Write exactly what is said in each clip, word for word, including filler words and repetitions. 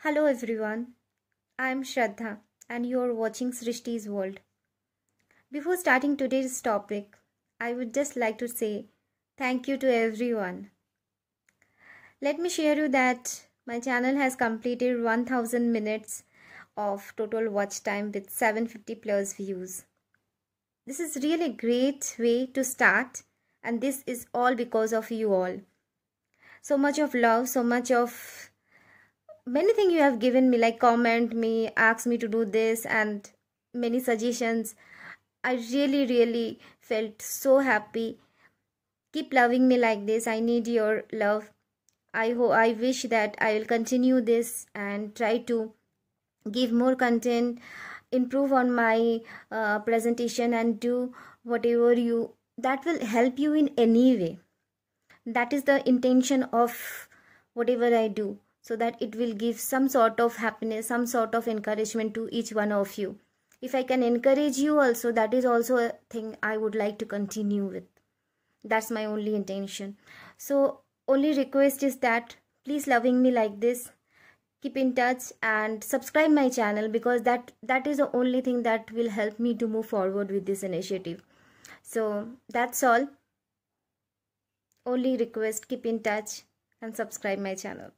Hello everyone, I am Shraddha and you are watching Srishti's World. Before starting today's topic, I would just like to say thank you to everyone. Let me share you that my channel has completed one thousand minutes of total watch time with seven hundred fifty plus views. This is really a great way to start, and this is all because of you all. So much of love, so much of many things you have given me, like comment me, ask me to do this, and many suggestions. I really really felt so happy. Keep loving me like this. I need your love. I hope I wish that I will continue this and try to give more content, improve on my uh, presentation, and do whatever you that will help you in any way. That is the intention of whatever I do, so that it will give some sort of happiness, some sort of encouragement to each one of you. If I can encourage you also, that is also a thing I would like to continue with. That's my only intention. So only request is that please loving me like this. Keep in touch and subscribe my channel, because that that is the only thing that will help me to move forward with this initiative. So that's all. Only request, keep in touch and subscribe my channel.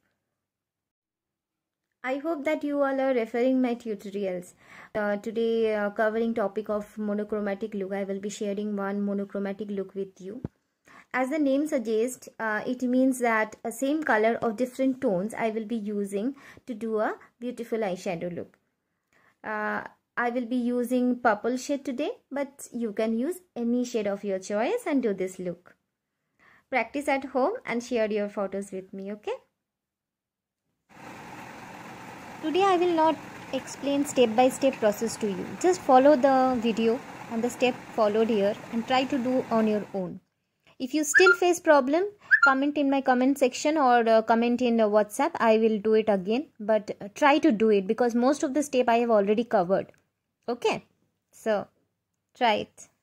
I hope that you all are referring my tutorials. Uh, today uh, covering topic of monochromatic look. I will be sharing one monochromatic look with you. As the name suggests, uh, it means that a same color of different tones I will be using to do a beautiful eyeshadow look. Uh, I will be using purple shade today, but you can use any shade of your choice and do this look. Practice at home and share your photos with me, okay? Today I will not explain step-by-step process to you. Just follow the video and the step followed here and try to do on your own. If you still face problem, comment in my comment section or uh, comment in uh, WhatsApp. I will do it again, but uh, try to do it, because most of the step I have already covered. Okay, so try it.